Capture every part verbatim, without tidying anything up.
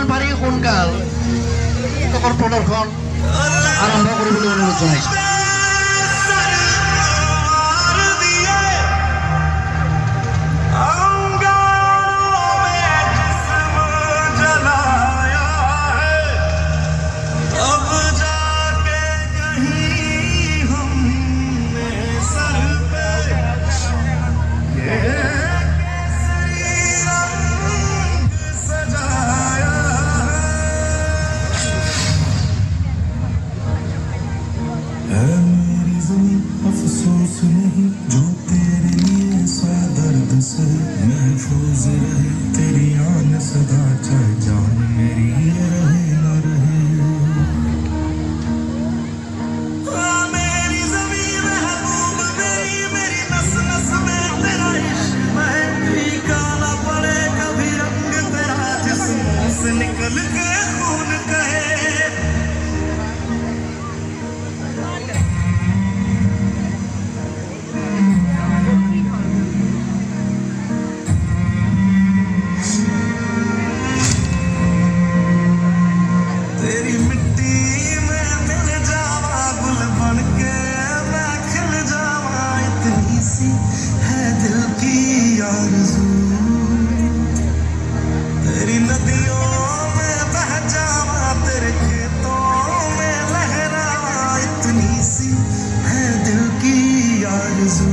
পাৰি সোনকাল তকৰ প্ৰদৰ্শন আৰম্ভ কৰিবলৈ অনুৰোধ জনাইছোঁ। अफसोस नहीं जो तेरे लिए सा दर्द से महफूज रहे तेरी आन सदा चाहे जान मेरी रहे न रहे। मेरी ज़मीन महबूब मेरी मेरी नस नस में तेरा इश्क है फीका ना पड़े कभी रंग तेरा जिस्मों से निकल के खून कहे। है दिल की आरज़ू तेरी नदियों में बह जावा तेरे खेतों में लहरावा इतनी सी है दिल की आरज़ू।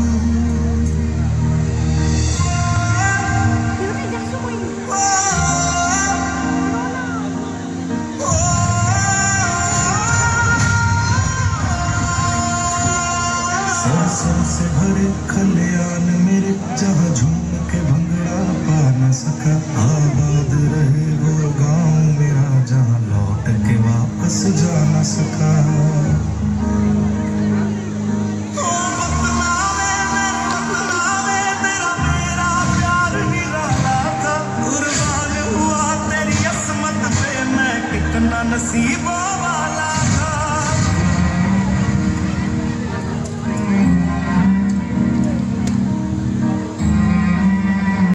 से भरे खलियान मेरे जहाँ झूम के भंगड़ा पा न सका आबाद रहे वो गाँव मेरा जहाँ लौट के वापस जा न सका। तेरा मेरा प्यार निराला था कुर्बान हुआ तेरी असमत पे मैं कितना नसीबा